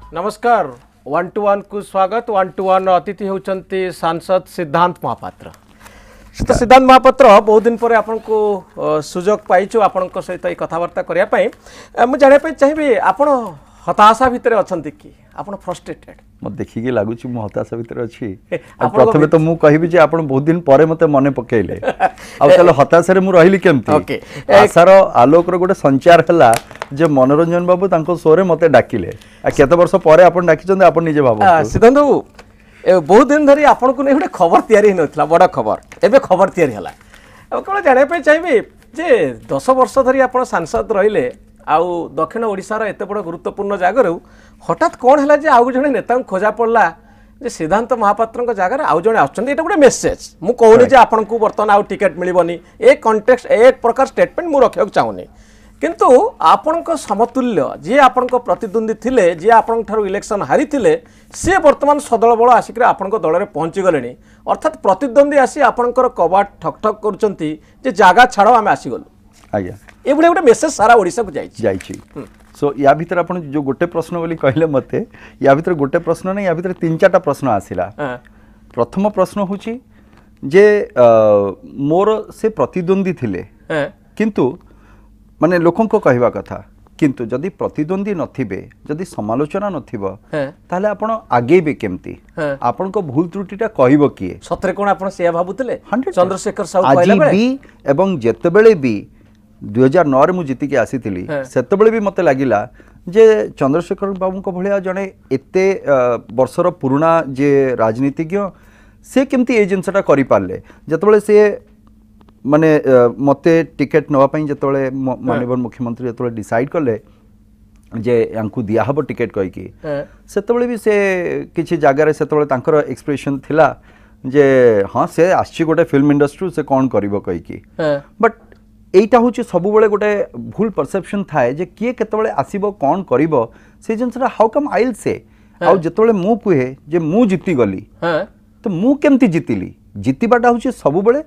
नमस्कार 1 to 1 को स्वागत 1 to 1 अतिथि होचंती सांसद सिद्धांत महापात्र तो सिद्धांत महापात्र बहुत दिन पर आपन को सुजोग पाइछु आपन को सहित कथावार्ता करिया पई मु जाने पई चाहिबे आपन हताशा भितर अछंती कि आपन फ्रस्ट्रेटेड मत देखि के लागु छि मु हताशा भितर अछि प्रथमे तो मु कहिबि जे आपन बहुत दिन परे मते मने पकेइले आ चलो हताशा रे मु रहिली केमती ओके आशार आलोक रो गोटे संचार हला जे मनोरंजन बाबू तांको सोरे मते डाकिले आ केते वर्ष परे आपन डाकी चंदे आपन निजे बाबू सिद्धांत बाबू बहुत दिन धरी आपन को नै गोटे खबर तयारी नथला बड़ा खबर एबे खबर तयारी हला अब कोन जाने पे चाहिबे जे 10 वर्ष धरी आपन सांसद रहिले आउ दक्षिण ओडिसा एत बड़ गुरुत्वपूर्ण जगार हठात कौन है आउ जड़े नेता खोजा पड़ा जे सिद्धांत महापात्र जगार आउ जड़े आउट गोटे मेसेज मु कहूनी जे आपन को बर्तमान आउ टिकेट मिलबनी एक कॉन्टेक्स्ट एक प्रकार स्टेटमेंट मु रखा चाहूनी किंतु आपण समतुल्य जी आपण प्रतिद्वंदी थिले जी आपण ठारू इलेक्शन हारी थिले सी वर्तमान सदल बल आसिक आपण दल में पहुंची गले अर्थात प्रतिद्वंदी आसी आपणकर कबाट ठक ठक करचंती जे जागा छाड़ आम आसीगलु आज्ञा ये गोटे मेसेज सारा ओडिशा को जाइछि सो या भीतर आपण जो गोटे प्रश्न बोली कहले मते या भीतर गोटे प्रश्न नहीं या भीतर 3-4टा प्रश्न आसिला प्रथम प्रश्न होची जे मोर से प्रतिद्वंदी थिले किंतु माने लोकन को कहवा कथा किंतु जदि प्रतिद्वंदी नथिबे जदि समालोचना नथिबो ताले आपण आगे बे केमती आपण को भूल त्रुटिटा कहबो किए सतरे कोन आपण से भाबुतले चंद्रशेखर साहू कहला बेले भी एवं जेतेबेले भी 2009 रे मु जीति के आसी थिली सेतेबेले भी मते लागिला जे चंद्रशेखर बाबू को भलिया जने एते वर्षर पुराना जे राजनीतिज्ञ से केमती ए जिनसटा करि पारले जेतेबेले से माने मते टिकेट नवा पई जेतेबेले माननीय मुख्यमंत्री जेतेबेले डिसाइड करले जे यांकु दिया हबो टिकेट कहि की सेतेबेले भी से किछि जागा रे सेतेबेले तांकर एक्सप्रेशन थिला जे हां से आछि गोटे फिल्म इंडस्ट्री से कोन करिवो कहि की बट एटा होची सबु बेले गोटे भूल परसेप्शन थाए जे किए केतबेले आसीबो कोन करिवो से जिनसरा हाउ कम आइल से आ जेतबेले मु पुहे जे मु जीति गली तो मु केमती जीतिली जीतिबाटा होची सबु बेले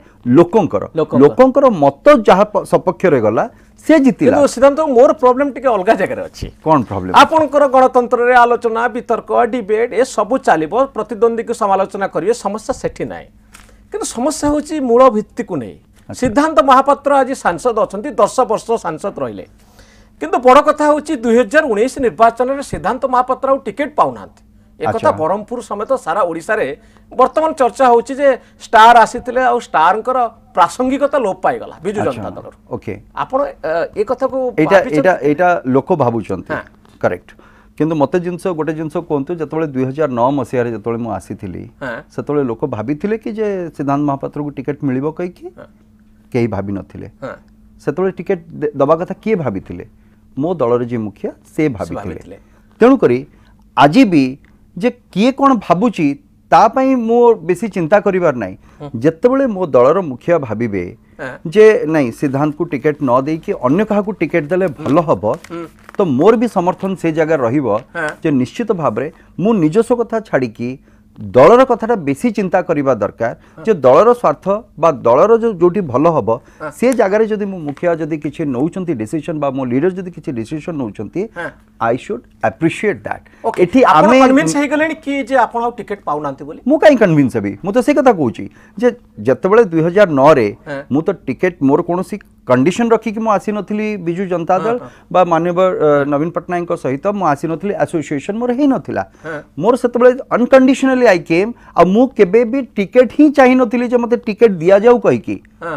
लोकंकर मत जहा सपक्ष रे गला से जीतिला किंतु सिद्धांत मोर प्रॉब्लम टिके अलगा जगह रे अछि कोन प्रॉब्लम आपनकर गणतंत्र रे आलोचना वितर्क डिबेट ए सबु चालिबो प्रतिद्वंदी को समालोचना करिवे समस्या सेठी नाही किंतु समस्या होची मूल भित्ति को नै सिद्धांत महापात्र आज सांसद अच्छा 10 वर्ष सांसद रहिले किंतु बड़ कथा होची 2019 निर्वाचन में सिद्धांत महापात्र टिकेट पाउना एक कथा ब्रह्मपुर समेत सारा ओडिशा रे वर्तमान चर्चा होची जे स्टार आसीथिले आ स्टारंकर प्रासंगिकता लोप पाई गला बिजु जनता दल ओके आपण ए कथा को एटा लोक भाबुचंती करेक्ट किंतु मते जिंस गोटे जिंस कोंतु जतबेले 2009 मसिया रे जतबेले मु आसीथिली सेतबेले लोक भाबिथिले कि जे सिद्धांत महापात्र को टिकेट मिलिबो कहि कि केही भाबी नथिले सेतबेले टिकेट दबा कथा किए भाबिथिले मो दल रे जे मुखिया से भाबिथिले तेनु करी आजि भी जे किए कोन भाबुची ता पई मो बेसी चिंता करिवार नै जेतेबेले मो दलर मुखिया भाबिबे जे नहीं सिद्धांत को टिकेट न दे कि अन्य कहा को टिकेट देले भलो हबो तो मोर भी समर्थन से जगह रहिबो जे निश्चित भाबरे मु निजस्व कथा छाड़ी की दलर कथाटा बेसी चिंता करिबा दरकार जे दलर स्वार्थ बा दलर जो जोटी भलो हबो से जगह रे जदी मु मुखिया जदी किछि नउचंती डिसीजन बा मो लीडर जदी किछि डिसीजन नउचंती आई शुड एप्रिशिएट दैट एठी आमे कन्विंस हे गलेनी कि जे आपण टिकेट पाउनांती बोली मु काई कन्विंस हेबी मु तो से कथा कहूची जे जतबेले 2009 रे मु तो टिकेट मोर कोनोसी कंडीशन रखी कि मु आसी नथिली बिजु जनता दल बा माननीय नवीन पटनायक को सहित मु आसी नथिली एसोसिएशन मोर हे नथिला मोर सेतबेले अनकंडीशनली आई केम आ मु केबे भी टिकेट ही चाहि नथिली जे मते टिकेट दिया जाऊ कहि की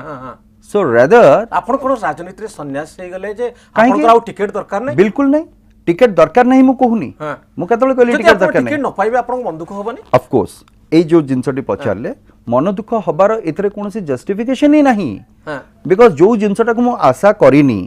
सो रेदर आपण कोन राजनीति रे सन्यास हे गले जे आपण को टिकेट दरकार नै बिल्कुल नै टिकेट दरकार नै मु कहूनी मु केतबेले कहली टिकेट दरकार नै टिकेट न पाइबे आपण मन दुख होबनी ऑफ कोर्स ए जो जिनसटी पचारले मन दुख हबार एतरे कोनोसी जस्टिफिकेशन ही नाही बिकॉज जो जिनसटा को मु आशा करिनी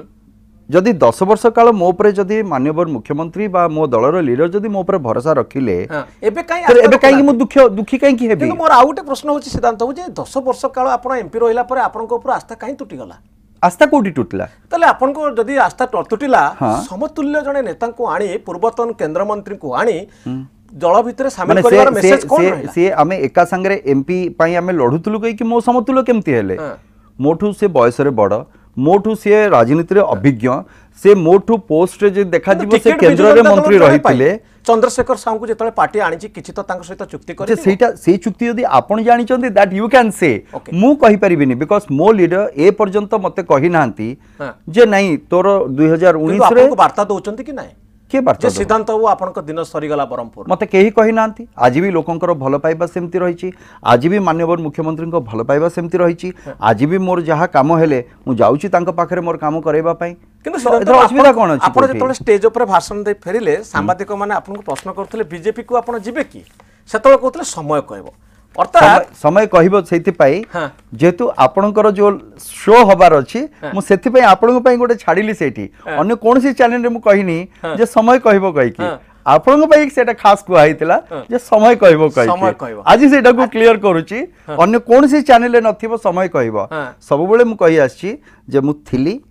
जदि 10 वर्ष काल मो ऊपर जदि माननीय मुख्यमंत्री बा मो दलर लीडर जदि मो ऊपर भरोसा रखिले एबे काई मु दुखी काई की हेबी किंतु मोर आउटे प्रश्न होची सिद्धांत हो जे 10 वर्ष काल आपण एमपी रहिला पर आपण को ऊपर आस्था काई टूटी गला आस्था कोटी टूटला तले आपण को जदि आस्था टूटिला समतुल्य जने नेता को आनी पूर्वतन केंद्र मंत्री को आनी दल भितर शामिल करबार मेसेज कोन रहला से हमें एका संगे एमपी पई हमें लढुतलु कहि कि मो समतुल्य केमती हेले मोठू से बयस रे बड़ मोठू सी राजनीति रे अभिज्ञ से मोठू पोस्ट जे देखा जीव से केंद्र रे मंत्री रहिथिले चंद्रशेखर साहू को जेतले पार्टी आनी किछि तो तांको सहित चुक्ति जे सेटा से चुक्ति यदि आपण जानि चंदी दैट यू कैन से मु कहि परिबिनी बिकॉज़ मो लीडर ए पर्यंत मते कहि नांती जे नहीं तोर 2019 रे आपको वार्ता दोचंती कि नाही के बात सिद्धांत बाबू आपन दिन सरीगला ब्रह्मपुर मत कही कही ना आज भी लोकंर भल पाइबा सेमती रही आज भी माननीय मुख्यमंत्री भल पाइबा सेमती रही आज भी मोर जहाँ कम हेले मु जाउची तांको पाखरे मोर काम करबा पई असुविधा कौन अच्छी आपण जेतले स्टेज ऊपर भाषण दे फेरिले सांबादिक माने आपनको प्रश्न करथले बीजेपी को आपण जिबे कि सेतले कहथले समय कहबो अर्थात समय कहबो सेति पाई जेतु आपणकर जो शो हबार अछि मु सेति पाई आपणको पाई गोटे छाडिली सेठी अन्य कोनसी चैनल रे मु कहिनी जे समय कहबो कहि कि आपणको पाई सेटा खास को आइतला जे समय कहबो कहि आज सेटा को क्लियर करूची अन्य कोनसी चैनल रे नथिबो समय कहबो सब बेले मु कहि आछि जे मु थिली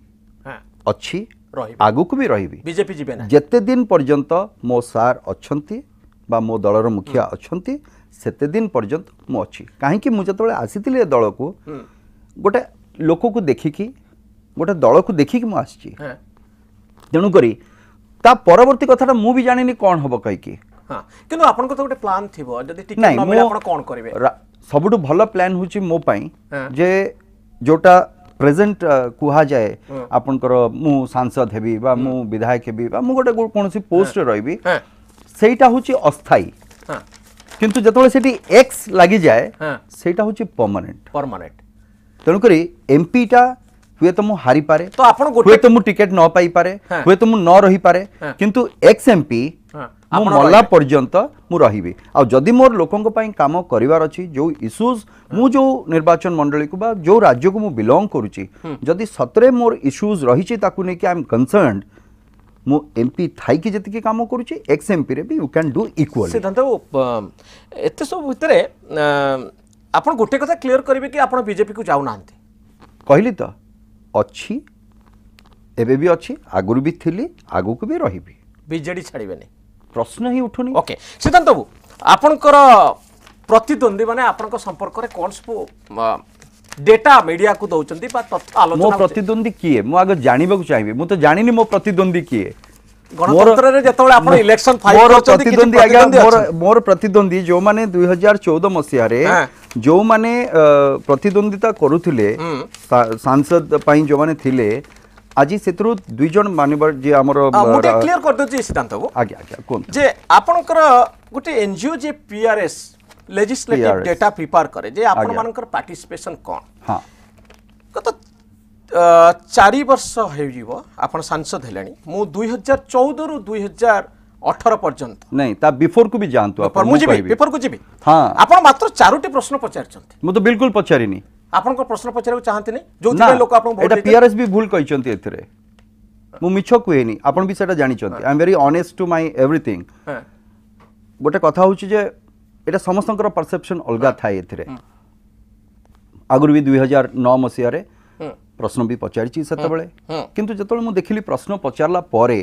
अछि आगु को भी रहिबी बीजेपी जिबे ना जते दिन पर्यंत मो सार अछंती बा मो दलर मुखिया अछंती सेते दिन पर्यंत मु अच्छी कहीं मुझे जो आसी दल को गोटे लोक को देखिकी गोटे दल को देखिकी मु आसी तेणुक ता परवर्ती कथा मु भी जानी कौन हम कहीं किंतु आपन को तो गोटे प्लान थिबो जदी टिकट न मिले आपन कोन करिवे सबुठु भल प्लान होची मो पई जे जोटा प्रेजेंट कुहा जाए आपनकर मु सांसद हेबी बा मु विधायक हेबी बा मु गोटे कोनसी पोस्ट रहबी सेटा होची अस्थाई किंतु जतबे सेठी एक्स लागि जाए सेटा होची परमानेंट तेणुक एमपी टा हुए तो मु हारी पारे तो आपण हुए तो मु टिकट न पाई पारे हुए तो मु न रही पारे किंतु एक्स एमपी मु मल्ला पर्यंत मु रहिबी आ जदि मोर लोकंक पई काम करिवार अछि जो इश्यूज मु जो निर्वाचन मंडली को बा जो राज्य को मु बिलोंग करूची जदि सतरे मोर इश्यूज रहिछि ताकु नै कि आई एम कंसर्न्ड मु एमपी थाई कि जति के काम करूची एक्स एमपी रे भी यू कैन डू इक्वल सिद्धांत एते सब भितरे आपण गोटे कथा क्लियर करिवे कि आपण बीजेपी को जाउ नांती कहली तो अच्छी एबे भी अच्छी आगुरु भी थिली आगु को भी रहिबी बीजेडी छाड़िबेनी प्रश्न ही उठुनी ओके सिद्धांत बाबू आपनकर प्रतिद्वंदी माने आपनकर संपर्क रे कोन सब डेटा मीडिया को दउचंती बा तथ्य आलोचना मो प्रतिद्वंदी किए मु आगे जानिबा को चाहिबे मु तो जानिनी मो प्रतिद्वंदी किए गणतंत्र रे जतोले आपण इलेक्शन फाइल करचंती प्रतिद्वंदी आगे मोर प्रतिद्वंदी जो माने 2014 मसिया रे जो माने प्रतिद्वंदिता करूथिले सांसद पई जो माने थिले आज सेतरु दुई जन मानवर जे हमर मुटे क्लियर कर दउची सिद्धांत बाबू आगे आगे कोन जे आपनकर गोटे एनजीओ जे पीआरएस लेजिस्लेटिव डेटा प्रिपेयर करे जे आपण मानकर पार्टिसिपेशन कोन हां कत 4 वर्ष हेजिवो आपण सांसद हेलानी मु 2014 रु 2018 पर्यंत नहीं ता बिफोर को भी जानतो आपण मु जिबी पेपर को जिबी हां आपण मात्र चारोटी प्रश्न पचारचंती मु तो बिल्कुल पचारिनी आपण को प्रश्न पचारक चाहते नहीं जो तिने लोक आपण एटा पीआरएस भी भूल कहिचंती एथरे मु मिछ कुएनी आपण भी सेटा जानि चंती I am very honest to my everything गोटे कथा होची जे एटा समस्तंकर परसेप्शन अलगा थाए एथरे आगुर भी 2009 मसिया रे प्रश्न भी पचारिची सेतबेले किंतु जतबेले मु देखिली प्रश्न पचारला परे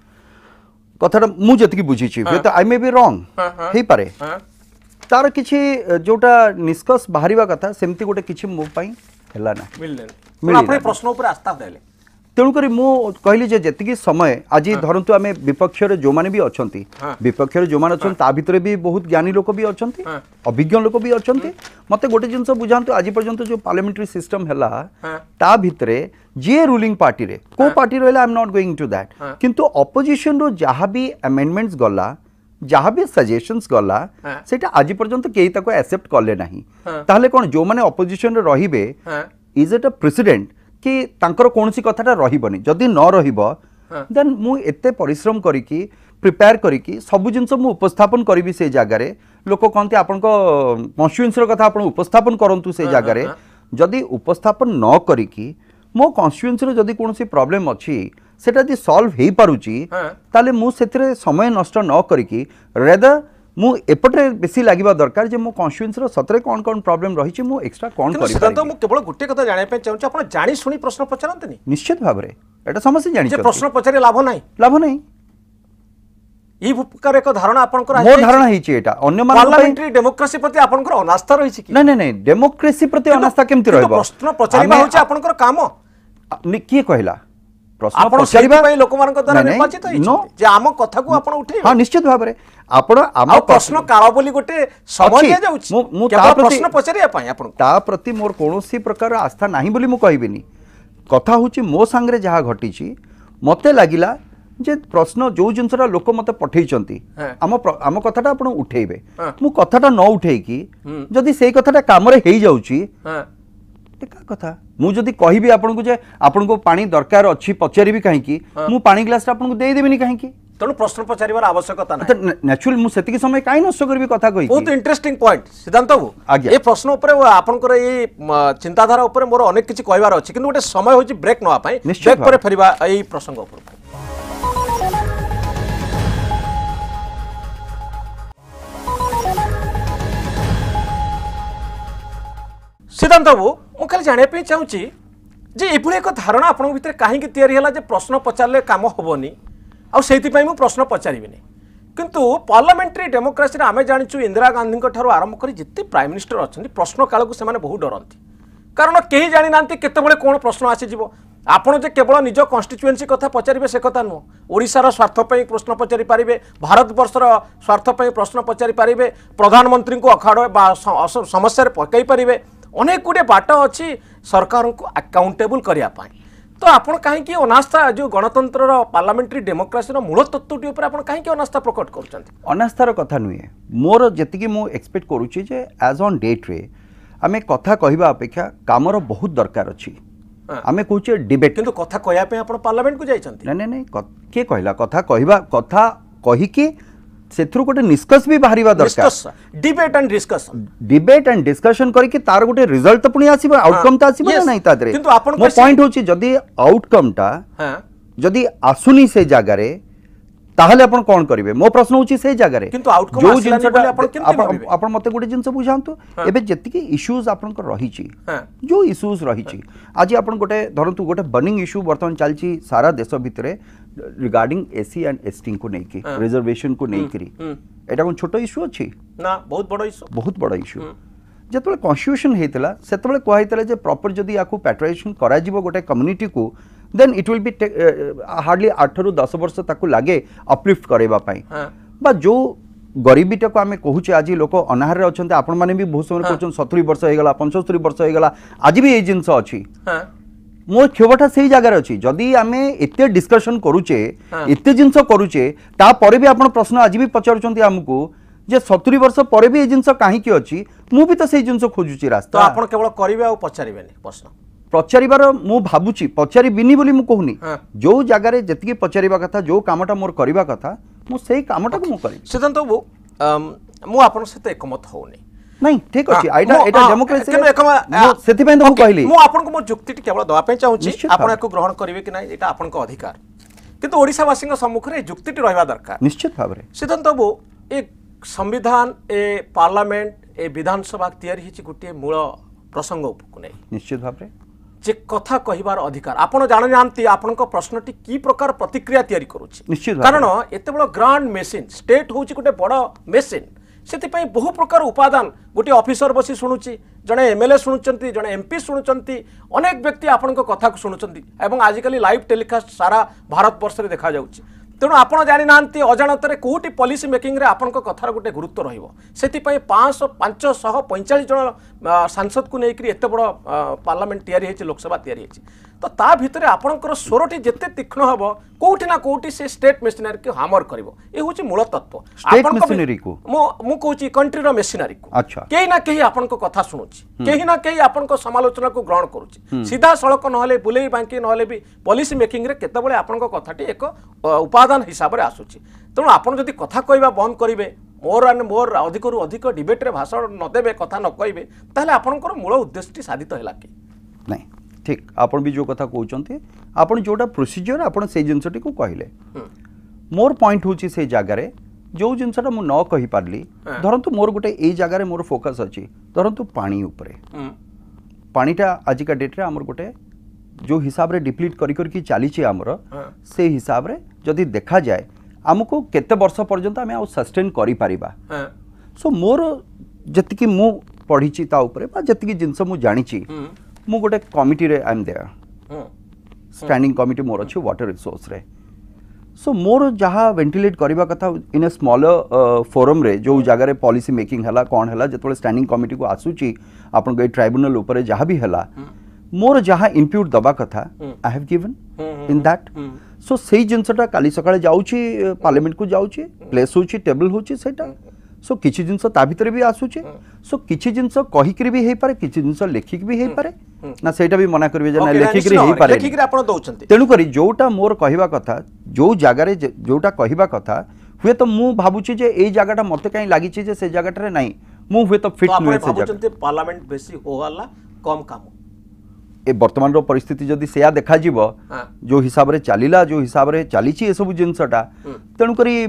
कथाटा मु जतिकी बुझीची तो आई मे बी रॉन्ग हेई पारे तार किछि जोटा निष्कर्ष बाहरिबा कथा सेमती गोटे किछि मो पई हैला ना मिलले आपने प्रश्न ऊपर आस्था देले तेणुकरी मु कहली जे जतिकी समय आज धरंतु आमे विपक्ष रे जो माने भी अछंती विपक्ष रे जो माने अछन ता भितरे भी बहुत ज्ञानी लोक भी अछंती अभिज्ञ लोक भी अछंती मते गोटे जिंस बुझांतु आज पर्यंत जो पार्लियामेंट्री सिस्टम हैला ता भितरे जे रूलिंग पार्टी रे को पार्टी रहला I am not going to that किंतु ऑपोजिशन रो जहां भी अमेंडमेंट्स गला जहां भी सजेशंस गला सेटा आज पर्यंत केही ताको एक्सेप्ट करले नाही ताले कोन जो माने ऑपोजिशन रे रहिबे इज इट अ प्रेसिडेंट कि तांकर कोनसी कथाटा रहिबनी जदि न रहिबो देन मु एते परिश्रम करिकी प्रिपेयर करिकी सब जिंस मु उपस्थापन करिवि से जागा रे लोक कहंती आपन को कॉन्स्टिट्यूएंसी रो कथा आपन उपस्थापन करंतु से जागा रे जदि उपस्थापन न करिकी मो कॉन्स्टिट्यूएंसी रो जदि कोनसी प्रॉब्लम अछि सेटा जदि सॉल्व हेई पारुची ताले मु सेतरे समय नष्ट न करिकी रेदर मु एपटे बेसी लागिबा दरकार जे मो कॉन्स्टिट्यूएंसी रो सतरे कोन कोन प्रॉब्लम रही छी मु एक्स्ट्रा कोन करि सिद्धांत मु केवल गुटे कथा जाने पे चाहू आपण जानि सुनी प्रश्न पचारंतनी निश्चित भाव रे एटा समस्या जानि जे प्रश्न पचारे लाभ नाही ई प्रकार एक धारणा आपनकर मोर धारणा हेई छी एटा अन्य मान पार्लियामेंट्री डेमोक्रेसी प्रति आपनकर अनास्था रही छी कि नहीं डेमोक्रेसी प्रति अनास्था केमति रहबो प्रश्न पचारिबा होची आपनकर काम की कहला प्रश्न आपण पचारिबा सेति पई लोकमानक द्वारा नहीं, निर्वाचित नहीं, होइछथि no. जे आम कथा को आपण उठे हाँ निश्चित भाव में आपण आम प्रश्न काल बोली गोटे समय अच्छी। दिया जाउछि मु केवल प्रश्न पचारिया पई आपण ता प्रति मोर कौनसी प्रकार आस्था नहीं बोली मु कहबिनी कथा होची मो संगे जहाँ घटी मते लागिला जे प्रश्न जो जिनसरा लोक मते पठेइचंती आम कथाटा आपण उठेइबे मु कथाटा न उठेइकी जदि सेई कथाटा काम रे हेई जाउची टिका कथा मु जदि कहबी आपन को जे आपन को पानी दरकार अछि पचारिबी काहे की मु पानी ग्लास आपन को देई देबिनी काहे की तेणु प्रश्न पचारिबार आवश्यकता नहीं नेचुरल मु सेतिकी समय काई नष्ट करबी कथा कहि बहुत इंटरेस्टिंग पॉइंट सिद्धांत बाबू ये प्रश्न ऊपर आपनकर ये चिंताधारा ऊपर मोर अनेक किछि कहबार अछि किंतु गोटे समय होछि ब्रेक नवा पई ब्रेक पर फेरिबा एई प्रसंग ऊपर सिद्धांत बाबू मु खाली जानिया पे चाहूची जे एभली एक धारणा आपन भितर काहे की तयारी हला जे प्रश्न पचारले काम होबनी आ सेति पई मु प्रश्न पचारिबिनी किंतु पार्लियामेंट्री डेमोक्रेसी आमे जानिछु इंदिरा गांधी ठारो आरंभ करी जिते प्राइम मिनिस्टर अछंती प्रश्न काल को सेमाने बहुत डरंती कारण केही जानि नांती केतेबेले कोन प्रश्न आसी जिवो आपण जे केवल निज कन्स्टिट्युएन्सी कथा पचारिबे से कथा नो ओडिसार स्वार्थ पई प्रश्न पचारि पारिबे भारत वर्षर स्वार्थ पई प्रश्न पचारि पारिबे प्रधानमंत्री को अखाड़ बा समस्या रे पकाई पारिबे अनेक गुटे बाट अच्छी सरकार को अकाउंटेबल करिया पाई तो आपण कहीं अनास्था जो गणतंत्र पार्लियामेंट्री डेमोक्रेसी मूल तत्वटी ऊपर आपण कहीं अनास्था प्रकट करछंती अनास्थार कथा नुहे मोर जतिकी मु एक्सपेक्ट करूची जे एज ऑन डेट रे आमे कथा कहिबा अपेक्षा कामर बहुत दरकार अछि आमे कहूचे डिबेट किंतु कथा कहया पे आपण पार्लियामेंट को जाइछंती नहीं नहीं के कहला कथा कहिबा कथा कहि के सेथुर गोटे निष्कर्ष भी बाहरिबा दरकार डिबेट एंड डिस्कशन करी कि तार गोटे रिजल्ट तो पुनी आसीबा आउटकम ता आसीबा नहीं तादरे किंतु आपण मो पॉइंट होची जदी आउटकम ता जदी आसुनी से जागा रे ताहले आपण कोन करिवे मो प्रश्न होची से जागा रे किंतु आउटकम आसीलानी बोले आपण केमते आपण मते गोटे जिंस बुझांतु एबे जतिकी इश्यूज आपण को रहिची जो इश्यूज रहिची आज आपण गोटे धरंतु गोटे बर्निंग इश्यू वर्तमान चलची सारा देश भितरे रिगार्डिंग एसी एंड एसटी को नहीं की रिजर्वेशन को नहीं करी एटा कोन छोटो इश्यू अछि ना बहुत बड़ इश्यू जतबे कॉन्स्टिट्यूशन हेतला सेतबे कोहा हेतला जे प्रॉपर जदी याकू पैट्रिएशन करा जिवो गोटे कम्युनिटी को then it will be hardly 8 रु 10 वर्ष ताकू लागे अपलिफ्ट करेबा पई बा जो गरीबीटा को आमे कहूचे आज लोक अनाहार अछंते आपण माने भी बहुत समय कहउछन 70 वर्ष हे गला 75 वर्ष हे गला आज भी ए जिंस अछि मोर क्षोभटा से जगार अच्छी जदि आमे एते डिस्कशन करूचे एते जिंस करूचे ता परे भी आपण प्रश्न आज भी पचारुचंती हमकु जे 70 वर्ष परे भी ए जिंस काहे की अछि मु भी तो से जिंस खोजुची रास्ता तो आपण केवल करिवे आ पचारिबेनी प्रश्न पचारिबार मु भाबुची पचारिबिनी बोली मु कहूनी जो जगार जतिके पचारिबा कथा जो कामटा मोर करिबा कथा मु सेही कामटा को मु करी सिद्धांत बाबू मु आपण सहित एकमत होउनी नहीं ठीक अछि एटा डेमोक्रेसी सेति पय तो कहली मु आपन को मो जुक्ति केवल दवा पे चाहूची आपन एको ग्रहण करिवे कि नाही एटा आपन को अधिकार किंतु ओडिसा वासी सम्मुख रे जुक्तिटी रहबा दरकार निश्चित भाबरे सिद्धांत बाबू एक संविधान ए पार्लियामेंट ए विधानसभा तयारी हिची गुटे मूल प्रसंग को नै निश्चित भाबरे जे कथा कहिबार अधिकार आपण जान जानती आपण को प्रश्नटी की प्रकार प्रतिक्रिया तयारी करूची निश्चित कारण एते बड़ ग्रांड मेसिन स्टेट होची गुटे बड़ मेसिन से बहु प्रकार उपादान गोटे ऑफिसर बसी शुणुची जड़े एमएलए शुणुचंती जड़े एमपी शुणुचंती अनेक व्यक्ति आपण कथा को शुणुचंती एवं आजिकली लाइव टेलीकास्ट सारा भारत वर्ष रे देखा जाउची तेणु आपड़ जानी ना अजाणत कौटी पॉलिसी मेकिंग रे आपण कथार गोटे गुरुत्व रहिबो सेति पई 545 जन सांसद को लेकर एत बड़ पार्लियामेंट तैयारी होती लोकसभा तैयारी होती तो ता भितर आपणकर स्वरटी जिते तीक्ष्ण हम कौटी ना कौटी से स्टेट मेसिनारी को हामर करिवो ए होची मूल तत्व स्टेट मेसिनारी को मु कहूची कंट्री रो मेसिनारी को अच्छा केही ना केही आपण को कथा सुनुची केही ना केही आपण को समालोचना को ग्रहण करूची सीधा सड़क नहले बुलेई बांकी नहले भी पॉलिसी मेकिंग रे केतेबेले आपण को कथाटी एक उपादान हिसाब रे आसुची तेणु आपण जदि कथा कहबा बंद करिवे मोर अधिक रु अधिक डिबेट रे भाषण न देबे कथा न कहबे ताहले आपणकर मूल उद्देश्यटी साधित हैला कि नहीं ठीक आपण भी जो कथा कहउचंती आपण जोटा प्रोसीजर आपण से जिंसटी को कहले मोर पॉइंट होची से जगह रे जो जिनसटा मु न कहि पारली धरंतु मोर गोटे ए जगह रे मोर फोकस अछि धरंतु पानी ऊपरे पानीटा आज का डेट रे हमर गोटे जो हिसाब रे डिप्लीट करी करी की चाली छी हमर से हिसाब रे जदी देखा जाए हमको केते वर्ष पर्यंत हमें सस्टेन करि परिबा सो मोर जति कि मु पढ़ी छी ता ऊपरे बा जति कि जिंस मु जानि छी मु गोटे कमिटी रे I am there standing committee मोर अच्छी वाटर रिसोर्स रे सो मोर जहाँ वेंटिलेट करवा कथा इन ए स्मॉलर फोरम रे जो जगह पॉलिसी मेकिंग हला कौन हला जतले स्टैंडिंग कमिटी को आसूची आपन ए ट्राइब्यूनल ऊपर जहाँ भी हला मोर जहाँ इनपुट दबा कथा I have given in that so सेही जिनसटा काली सकाळे जाउची पार्लियामेंट को जाउची प्लेस होची टेबल होची सेटा सो किछि जिनस ता भितर भी आसुची सो किछि जिनस कहिकरी भी हेई पारे किछि जिनस लेखिक भी हेई पारे ना सेटा भी मना करबे जे ना लेखिकरी हेई पारे लेखिकरी आपण दउचंती तेनु करी जोटा मोर कहिबा कथा जो जागारे जोटा कहिबा कथा हुए तो मु भाबुची जे एई जागाटा मते काई लागिची जे से जागाटारे नाही मु हुए तो फिट नुहे से जागा पार्लियामेंट बेसी होगाला कम काम ए वर्तमान रो परिस्थिति जदि सेया देखा जीवो जो हिसाब रे चलीला जो हिसाब रे चलीची ए सब जिनसटा तेनु करी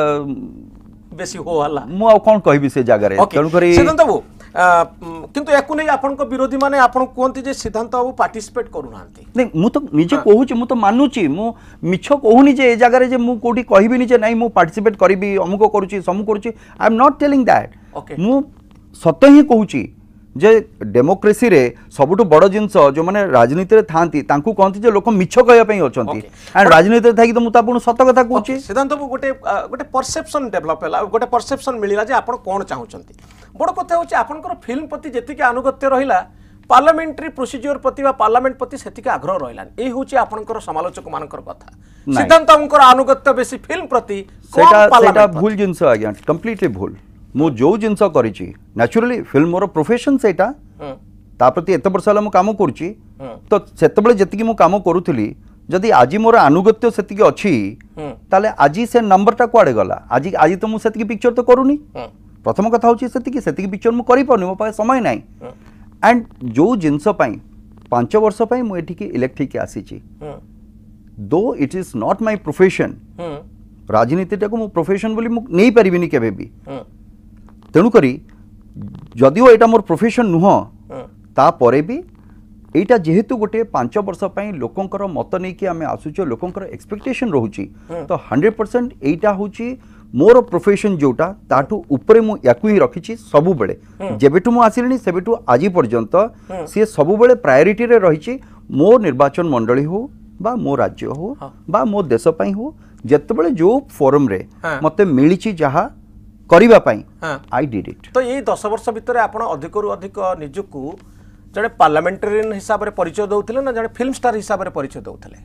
बेसी होगाला मु आ कोन कहबी से जागा रे तेनु करी सिद्धांत बाबू किंतु याकु नै आपन को विरोधी माने आपन कोंती जे सिद्धांत बाबू पार्टिसिपेट करू नांती नहीं मु तो निजे कहूची मु तो मानुची मु मिछ कहूनी जे ए जागा रे जे मु कोठी कहबी नि जे नाही मु पार्टिसिपेट करबी अमुको करूची समु करूची I am not telling that मु सत्य ही कहूची जे डेमोक्रेसी रे सबुठु बड़ जिनस जो माने राजनीति रे थांती तांकू कहंती जे लोक मिछ कहया पई अछंती एंड राजनीति रे थाकी तो मु तापुन सत्य कथा कहूची सिद्धांत बाबू गोटे गोटे परसेप्शन डेवलप हैला गोटे परसेप्शन मिलिला जे आपण कोन चाहुचंती बड़ कथा होची आपनकर फिल्म प्रति जेतिके अनुगत्य रहिला पार्लियामेंटरी प्रोसीजर प्रति बा पार्लियामेंट प्रति सेतिके आग्रह रहिलान ए होची आपनकर समालोचक मानकर कथा सिद्धांत बाबूकर अनुगत्य बेसी फिल्म प्रति सेटा भूल जिनस आज्ञा कंप्लीटली भूल मु जो जिनस करिची नेचुरली फिल्म मोर प्रोफेशन सेटा ता प्रति एत वर्ष हला मु काम करूची तो सेतबेले जतिकी मु काम करूथली जदि आजी मोर अनुगत्य सेतिकी अछि ताले आजी से नंबरटा कुआडे गला आजी आजी तो मु सेतिकी पिक्चर तो करूनी प्रथम कथा होची सेतिकी पिक्चर मु करि पनी मो पाए समय नाही एंड जो जिनस पई 5 वर्ष पई मु एठी की इलेक्ट्रिक के आसीची दो it is not my profession राजनीतिटा को मु प्रोफेशन बोली मु नै परिबिनी केबे भी तेणु करी जदिओ एटा मोर प्रोफेशन नुह ता परे भी एटा जेहेतु गोटे 5 वर्ष पई लोकंकर मत नै कि आमे आसुचो लोकंकर एक्सपेक्टेशन रहउची तो 100% एटा होची मोर प्रोफेशन जोटा ताठू ऊपर मु याकू ही रखिची सबु बेले जेबेटू मु आसिलनी सेबेटू आजी पर्यंत से सबु बेले प्रायोरिटी रे रहिची मो निर्वाचन मंडली हो बा मो राज्य हो बा मो देश पई हो जेतेबेले जो फोरम रे मते मिलिची जहा करिबा पई आई डिड इट तो ये 10 वर्ष भितर आपण अधिक रु अधिक निजुकु जड़े पार्लियामेंटेरियन हिसाब रे परिचय दउथिले ना जड़े फिल्म स्टार हिसाब रे परिचय दउथिले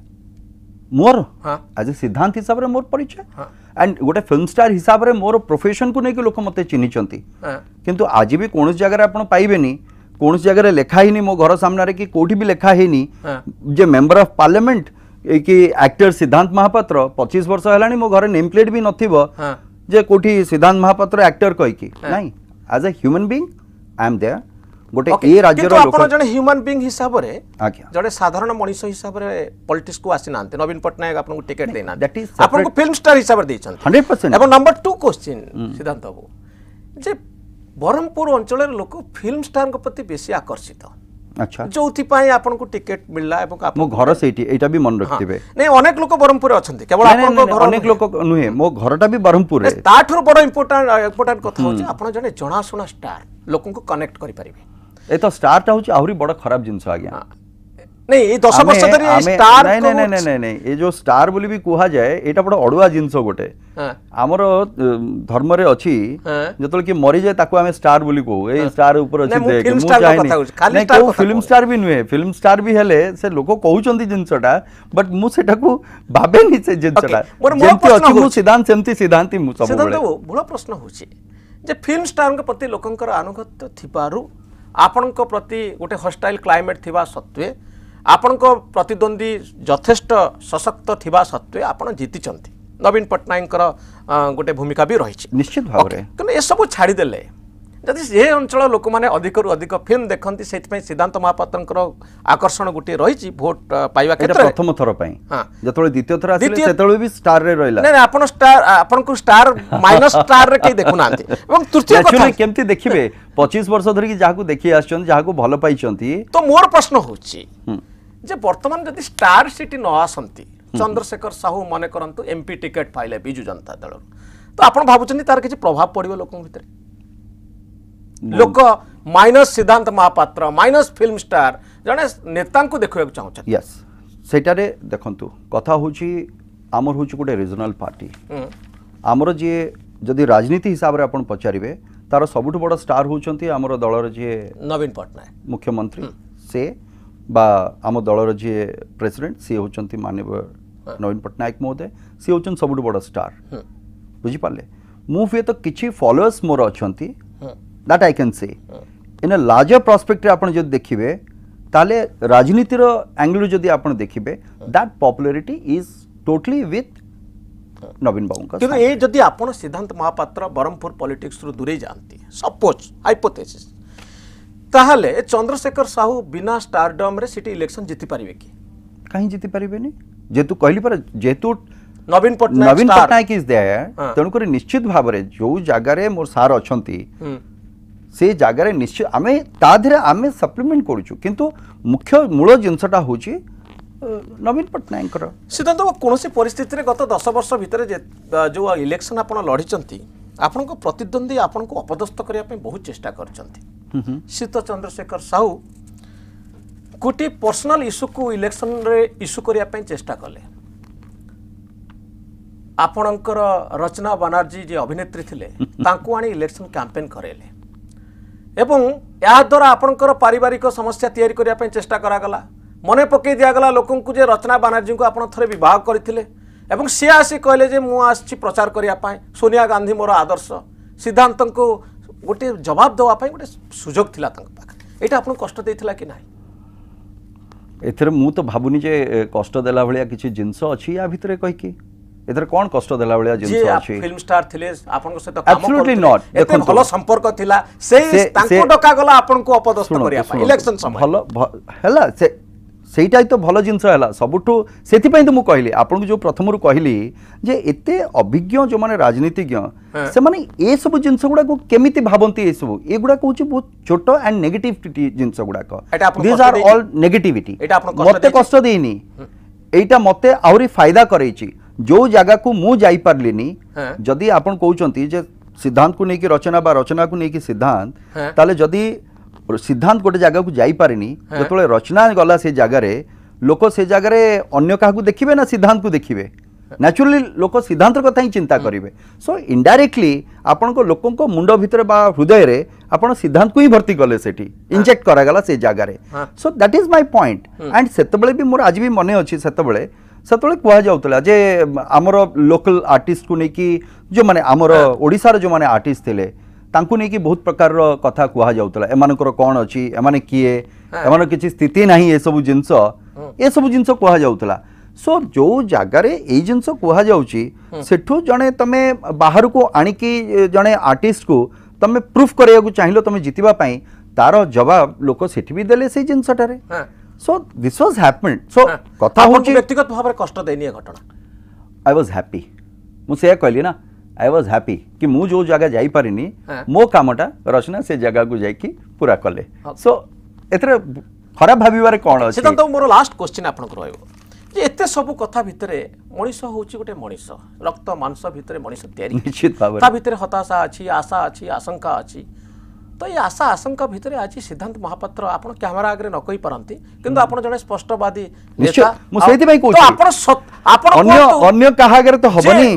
मोर आज सिद्धांत हिसाब रे मोर परिचय एंड गोटे फिल्म स्टार हिसाब रे मोर प्रोफेशन को नै कि लोक मते चिन्हिचंती किंतु आज भी कोनस जगह रे आपण पाइबेनी कोनस जगह रे लेखा हिनी मो घर सामने रे कि कोठी भी लेखा हिनी जे मेंबर ऑफ पार्लियामेंट कि एक्टर सिद्धांत महापात्र 25 वर्ष हलानी मो घर नेम प्लेट भी नथिबो जे कोठी सिद्धांत महापात्र एक्टर कहि कि नाही as a human being I am there गोटे ए राज्य रो लोक आपण जने ह्यूमन बीइंग हिसाब रे जने साधारण मनुष्य हिसाब रे पॉलिटिक्स को आसी नांते नवीन पटनायक आपन को टिकट देना आपन को फिल्म स्टार हिसाब रे देछन 100% एबो नंबर 2 क्वेश्चन सिद्धांत बाबू जे बरहमपुर अंचल रे लोक फिल्म स्टार को प्रति बेसी आकर्षित अच्छा जोथि पाई आपन को टिकट मिलला एवं आप मो घर सेठी एटा भी मन रखथिबे नै अनेक लोक बरहमपुर अछंती केवल आपन को घर अनेक लोक नुहे मो घरटा भी बरहमपुर रे ताठुर बड़ इंपोर्टेंट कथा होची आपन जने जणा सुना स्टार लोकन को कनेक्ट करि परिबे ए तो स्टार टा होची आहुरी बड़ खराब जिंस आ गया नहीं ये 10 वर्ष धरि स्टार नहीं ये जो स्टार बोली भी कुहा जाए एटा बड़ अडुआ जिंस गोटे हमर धर्म रे अछि जतल कि मरि जाए ताको हमें स्टार बोली को ए स्टार ऊपर अछि देख मु चाहे खाली स्टार फिल्म स्टार भी नुहे फिल्म स्टार भी हेले से लोक कहउचंती जिंसटा बट मु सेटा को भाबे नि से जिंसटा जेंति अछि मु सिद्धांत सेंति सिद्धांति मु सब सिद्धांत बड़ प्रश्न होछि जे फिल्म स्टार के प्रति लोकंकर अनुगत्य थिबारु आपन को प्रति गोटे हॉस्टाइल क्लाइमेट थिबा सत्वे आपण को प्रतिद्वंदी यथेष्ट सशक्त थिबा सत्वे आपण जीतिचंती नवीन पटनायक गोटे भूमिका भी रही निश्चित भाव रे किंतु ए सब छाड़ी देले जदि जे अंचल लोक माने अधिक रु अधिक फिल्म देखंती सेति पई सिद्धांत महापात्रकर आकर्षण गोटे रही भोट पाइबा क्षेत्र प्रथम थर पई जतले द्वितीय थर आसिले सेतले भी स्टार रे रहिला नै आपण स्टार आपण को स्टार माइनस स्टार रे के देखु नांती एवं तृतीय कथा केमती देखिबे 25 वर्ष धरि कि जाहाकू देखि आछन जाहाकू भलो पाइचंती तो मोर प्रश्न होची जे वर्तमान जदि स्टार सिटी न आसंती चंद्रशेखर साहू माने करंतु एमपी टिकट पाइले बिजू जनता दल तो आपण भाबुचनी तार किछि प्रभाव पड़िबो लोकन भितर लोक माइनस सिद्धांत महापात्र माइनस फिल्म स्टार जने नेता को देखिबा चाहछन यस सेटारे देखंतु कथा होची आमर होची गोटे रीजनल पार्टी आमर जे जदि राजनीति हिसाब रे आपण पचारिबे तार सबुठ बड़ स्टार होचंती आमर दलर जे नवीन पटनायक मुख्यमंत्री से बा आम दलर जे प्रेसिडेंट सी होचंती माननीय नवीन पटनायक महोदय सी होचन सबुठ बड़ स्टार बुझी पाले मु हुए तो किछि फॉलोअर्स मोर अछंती that I can say in a larger prospect रे आपण जदि देखिबे ताले राजनीति रो एंगल जदि आपण देखिबे that popularity is totally with Naveen Babu का किंतु ये जदि आपण सिद्धांत महापात्र बरमपुर पॉलिटिक्स रु दूरे जानती सपोज हाइपोथेसिस ताहले चंद्रशेखर साहू बिना स्टारडम रे सिटी इलेक्शन जीति पारिबे कि कहीं जीति पारिबेनी जेतु कहली पर जेतु नवीन पटनायक इज देयर तेणु कर निश्चित भाव रे जो जगह रे मोर सार अछंती से जगह रे निश्चित आमे ता धरे आमे सप्लीमेंट करूछु किंतु मुख्य मूल जिनसटा होची नवीन पटनायक सिद्धांत कौन परिस्थिति रे गत 10 वर्ष भितर जो इलेक्शन आपण लड़ीचंती आपण को प्रतिद्वंदी आपण को अपदस्थ करिया पे बहुत चेष्टा करचंती शीत चंद्रशेखर साहू गोटे पर्सनल इश्यू को इलेक्शन रे इश्यू करिया पे चेष्टा कले आपणकर रचना बनर्जी जे अभिनेत्री थिले तांको आनी इलेक्शन कैंपेन करेले एवं या द्वारा आपणकर पारिवारिक समस्या तैयारी करिया पे चेष्टा करा गला मने पकई दिगला लोक जे रचना बनर्जी को आप थे बह करते एवं सी आसी कहले जे मु आसी प्रचार करने सोनिया गांधी मोर आदर्श सिद्धांत को गोटे जवाब देवाई गोटे सुजोग थिला पाखे यहाँ आपको कष्ट देता कि ना एथरे मु तो भावुनी जे कष्ट देला भलिया किछि जिंस अछि या भितरे कहि कि एथरे कोन कष्ट देला भलिया जिंस अछि फिल्म स्टार थिले आपन सहित काम एब्सोल्युटली नॉट एते भलो संपर्क थिला से तांको डका गला आपन को अपदस्थ करिया इलेक्शन समय भलो हला से सेटा तो भल जिनस है सबुठू से तो मुझे कहली आपन जो प्रथम कहली जे एते अभिज्ञ जो माने राजनीतिज्ञ से माने ए सब जिनस गुडा को केमिति भाबंती ए सब ए गुडा को बहुत छोट एंड नेगेटिव जिनस गुडा को दिस आर ऑल नेगेटिविटी मते कष्ट देनी एटा मते आउरी फायदा करैछि जो जगह को मु जाई पारलिनी जदी आपन कहउचंती जे सिद्धांत को नेकी रचना बा रचना को नेकी सिद्धांत ताले जदी सिद्धांत गोटे जगह को जाई पारिनी जो रचना गला से जगह लोक से जगह अन्य क्या देखिए ना सिद्धांत को देखिए नेचुरली लोक सिद्धांत कथा ही चिंता करेंगे सो इनडायरेक्टली आपण को लोकों को मुंड भितर बा हृदय रे आपण सिद्धांत को ही भर्ती कले सेठी इंजेक्ट करागला से जगह so that is my point and सेतबेले भी मोर आज भी मने अछि सेतबेले कह जाउतला जे हमर लोकल आर्टिस्ट को नेकी जो माने हमर ओडिसा रे जो माने आर्टिस्ट थिले तांकु नेकी बहुत प्रकार कथा कह जाउतला एमानकर कोन अछि एमाने किए एमान किछि स्थिति नाही ए सब जिंस कह जाउतला सो जो जगार ए जिंस कह जाउची सेठू जणे तमे बाहर को आनिकी जणे आर्टिस्ट को तमे प्रूफ करिया को चाहिलो तमे जितिबा पई तार जवाब लोक सेठी भी देले से जिंसटारे so this was happened so कथा होची व्यक्तिगत भाव रे कष्ट देनी घटना आई वाज हैप्पी मु से कहली ना आई वाज हैप्पी कि मु जो जगह जाई पारिनी मो कामटा रचना से जगह को जाई कि पूरा कले सो एतरे खराब भाबिबारे कोन अछि सेता तो मोर लास्ट क्वेश्चन आपन को रहइबो जे एते सब कथा भितरे मनीष होची गोटे मनीष रक्त मांस भितरे मनीष तयारी निश्चित भाव ता भितरे हताशा अछि आशा अछि आशंका अछि तो ये आशा आशंका भितरे आज सिद्धांत महापात्र आपण कैमरा आगे न कहि पारंती किंतु आपण जने स्पष्टवादी नेता मु सेति भाई कहू तो आपण अन्य कहा आगे तो हबनी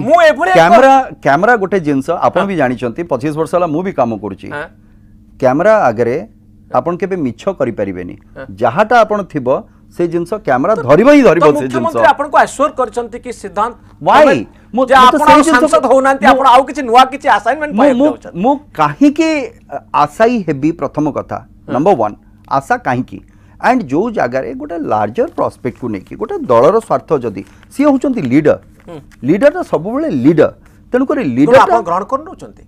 कैमरा गोटे जिंस आपण भी जानि चंती 25 वर्ष होला मु भी काम करूची कैमरा आगे आपण केबे मिछ करि परिबेनी जहाटा आपण थिबो से जिंस कैमरा धरिबो ही धरिबो से जिंस मुख्यमंत्री आपण को एश्योर करचंती कि सिद्धांत व्हाई मु आपण सांसद होनांती आपण आउ किछि नुवा किछि असाइनमेंट पाइ दउछ मु काहे के आशाई हेबी प्रथम कथा नंबर 1 आशा काहे की एंड जो जगह गोटे लार्जर प्रोस्पेक्ट को नेकी गोटे दलर स्वार्थ जदी सी होचंती लीडर तो सब बेले लीडर तेनु करे लीडर आपण ग्रहण कर नउचंती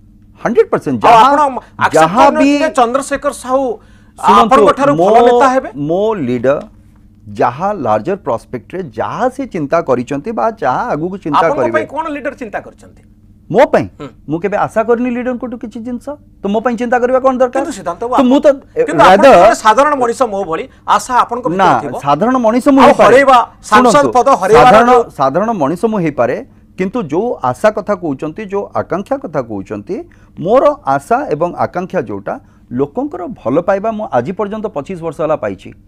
100% जहां भी चंद्रशेखर साहू आपण कोठारो भलो नेता हेबे मो लीडर जहाँ लार्जर प्रोस्पेक्ट रे जहाँ से चिंता करिसंती बा जहाँ आगु को चिंता करिवे आपन पई कोन लीडर चिंता करचंती मो पई मु केबे आशा करनी लीडर को तो किछि जिंस तो मो पई चिंता करबा कोन दरकार किंतु सिद्धांत तो मु तो रादर साधारण मनीष मो भली आशा आपन को ना साधारण मनीष मु हरेबा सांसद पद हरेबा साधारण मनीष मु हे पारे किंतु जो आशा कथा कहउचंती जो आकांक्षा कथा कहउचंती मोर आशा एवं आकांक्षा जोटा लोकंकर भल पाइबा मु आज पर्यंत 25 वर्ष होला पाइछि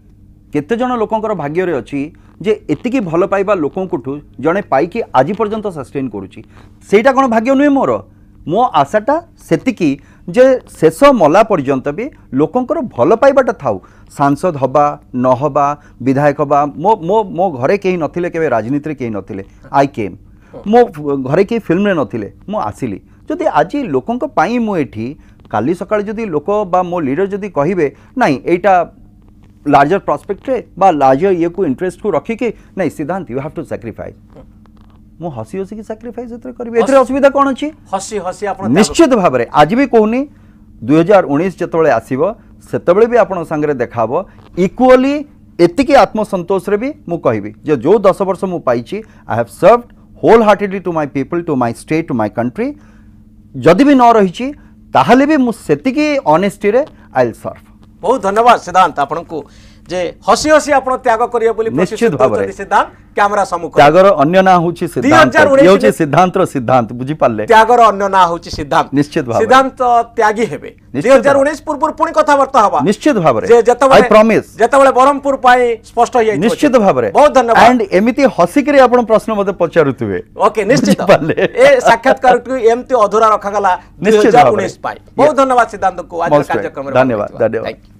केते जन लोकंकर भाग्य रे अछि जे एतिकी भल पाइबा लोकंकुठु जणे पाइकी आज पर्यंत सस्टेन करूची सेटा कोन भाग्य नुहे मोर मो आशाटा सेतिकी जे शेष मला पर्यंत भी लोकंकर भल पाइबाटा थाउ सांसद हबा न हबा विधायक हबा मो मो मो घरे केही नथिले केबे राजनीति केही नथिले आई केम मो घरे केही फिल्म रे नथिले मो आसिली जदि आज लोकंक पाई मो एठी काली सकाळे जदि लोक बा मो लीडर जदि कहिबे नाही एटा लार्जर प्रॉस्पेक्ट रे बा लार्जर ये को इंटरेस्ट को रखी के नहीं सिद्धांत यू हैव टू सैक्रिफाइस मो हसी हसी की सैक्रिफाइस एतरे करबे एतरे असुविधा कोन अछि हसी हसी आपण निश्चित भाव रे आज भी कहूनी 2019 जतबळे आसीबो सेतबळे भी आपण संगरे देखाबो इक्वली एतिकी आत्मसंतोष रे भी मु कहबी जे जो 10 वर्ष मु पाइची I have served wholeheartedly to my people to my state to my country जदि भी न रहिची ताहले भी मु सेतिकी ऑनेस्टी रे आई विल सर्व बहुत धन्यवाद सिद्धांत आपन को जे हसी हसी आपण त्याग करियो बोली निश्चित भाବରେ सिद्धांत कैमरा सम्मुख त्यागर अन्य ना होची सिद्धांत ये होची सिद्धांत रो सिद्धांत बुझी पाले त्यागर अन्य ना होची सिद्धांत निश्चित भाବରେ सिद्धांत त्यागी हेबे 2019 पूर्व पुणी कथा वार्ता हबा निश्चित भाବରେ जे जतबळे आई प्रॉमिस जतबळे बरहमपुर पाई स्पष्ट होई निश्चित भाବରେ बहुत धन्यवाद एंड एमिति हसी करी आपण प्रश्न मते पचारुतुवे ओके निश्चित ए साक्षात्कार को एमती अधूरा रखा गला 2019 पाई बहुत धन्यवाद सिद्धांत को आज कार्यक्रम धन्यवाद धन्यवाद